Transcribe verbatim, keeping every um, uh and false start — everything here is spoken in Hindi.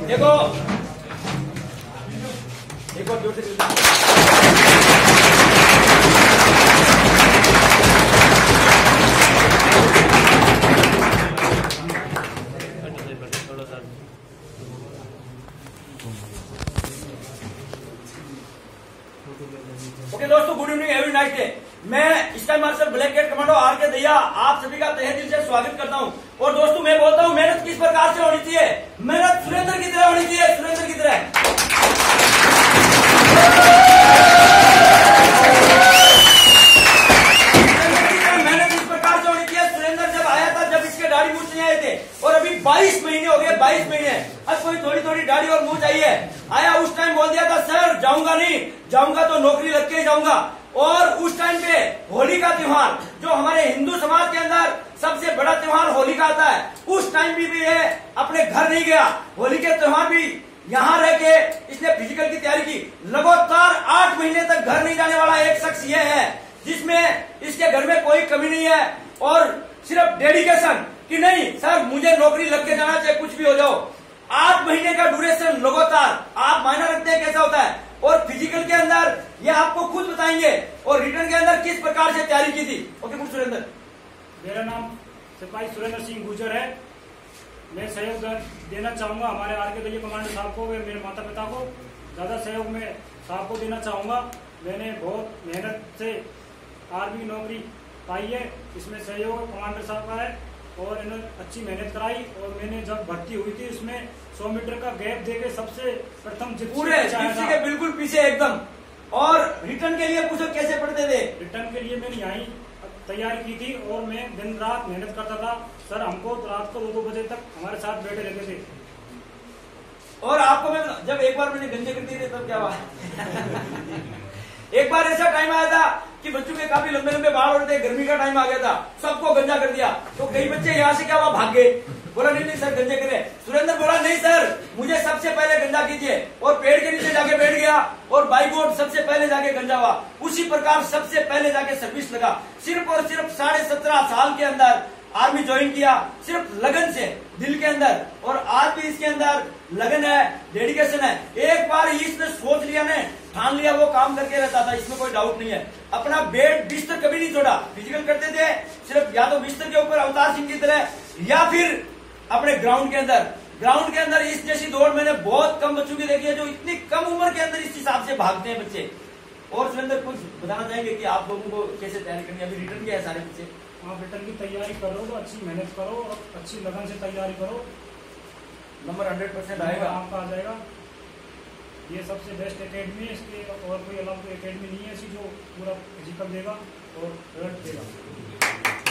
देखो देखो जोर से ओके दोस्तों, good evening, every night day. मैं sky marshal black cat commando R K Daiya आप सभी का तहे दिल से स्वागत करता हूं। और दोस्तों मैं बोलता हूं, मेहनत किस प्रकार से होनी चाहिए? मेहनत सुरेंद्र की तरह होनी चाहिए, सुरेंद्र की तरह। मेहनत इस प्रकार से होनी चाहिए। सुरेंद्र जब आया था, जब इसके दाढ़ी मूछ नहीं आए थे, और अभी बाईस महीने हो गए, बाईस महीने अब कोई थोड़ी थोड़ी दाढ़ी और मूछ आई है। आया उस टाइम बोल दिया था, सर जाऊंगा नहीं, जाऊंगा तो नौकरी लग के ही जाऊंगा। और उस टाइम पे होली का त्योहार, जो हमारे हिंदू समाज के अंदर सबसे बड़ा त्योहार होली का आता है, उस टाइम भी, भी ये अपने घर नहीं गया। होली के त्योहार भी यहाँ रह के इसने फिजिकल की तैयारी की। लगातार आठ महीने तक घर नहीं जाने वाला एक शख्स ये है, जिसमें इसके घर में कोई कमी नहीं है, और सिर्फ डेडिकेशन कि नहीं सर मुझे नौकरी लग के जाना चाहे, कुछ भी हो जाओ। आठ महीने का ड्यूरेशन लगातार, आप मायना रखते हैं कैसा होता है। और फिजिकल के अंदर ये आपको खुद बताएंगे, और रिटर्न के अंदर किस प्रकार से तैयारी की थी। Okay good Surendra. मेरा नाम सिपाही सुरेंद्र सिंह गुर्जर है। मैं सहयोग देना चाहूंगा हमारे आर के दैया कमांडर साहब को, मेरे माता पिता को ज्यादा सहयोग में साहब को देना चाहूंगा। मैंने बहुत मेहनत से आर्मी नौकरी पाई है, इसमें सहयोग कमांडर साहब का है, और इन्होंने अच्छी मेहनत कराई। और मैंने जब भर्ती हुई थी, उसमें सौ मीटर का गैप देके सबसे प्रथम पूरे जिप्सी के बिल्कुल पीछे एकदम। और रिटर्न के लिए पूछो कैसे पढ़ते थे? रिटर्न के लिए मैंने यहीं तैयारी की थी, और मैं दिन रात मेहनत करता था। सर हमको रात को दो दो बजे तक हमारे साथ बैठे रहते थे। और आपको मैं जब एक बार मैंने गंजे कर दिए थे, तब क्या हुआ? एक बार ऐसा टाइम आया था कि बच्चों के काफी लंबे लंबे बाल हो रहे थे, गर्मी का टाइम आ गया था, सबको गंजा कर दिया। तो कई बच्चे यहाँ से क्या हुआ, भाग गए। बोला नहीं नहीं सर गंजे करे। सुरेंद्र बोला नहीं सर मुझे सबसे पहले गंजा कीजिए, और पेड़ के नीचे जाके बैठ गया, और बाइक बोर्ड सबसे पहले जाके गंजा हुआ। उसी प्रकार सबसे पहले जाके सर्विस लगा। सिर्फ और सिर्फ साढ़े सत्रह साल के अंदर आर्मी ज्वाइन किया, सिर्फ लगन से, दिल के अंदर। और आज भी इसके अंदर लगन है, डेडिकेशन है। एक बार इसने सोच लिया, ने ठान लिया, वो काम करके रहता था, इसमें कोई डाउट नहीं है। अपना बेड बिस्तर कभी नहीं छोड़ा। फिजिकल करते थे सिर्फ या तो बिस्तर के ऊपर अवतार सिंह की तरह, या फिर अपने ग्राउंड के अंदर। ग्राउंड के अंदर इस जैसी दौड़ मैंने बहुत कम बच्चों की देखी है, जो इतनी कम उम्र के अंदर इस हिसाब से भागते हैं बच्चे। और सुरेंद्र कुछ बताना चाहेंगे कि आप लोगों को कैसे तैयारी करनी है? अभी रिटर्न किया है सारे बच्चे। आप रिटर्न की तैयारी करो तो अच्छी मेहनत करो, और अच्छी लगन से तैयारी करो, नंबर हंड्रेड परसेंट आएगा, आपका आ जाएगा। ये सबसे बेस्ट एकेडमी है, इसके और कोई अलग कोई एकेडमी नहीं है ऐसी जो पूरा फिजिकल देगा और रिजल्ट देगा।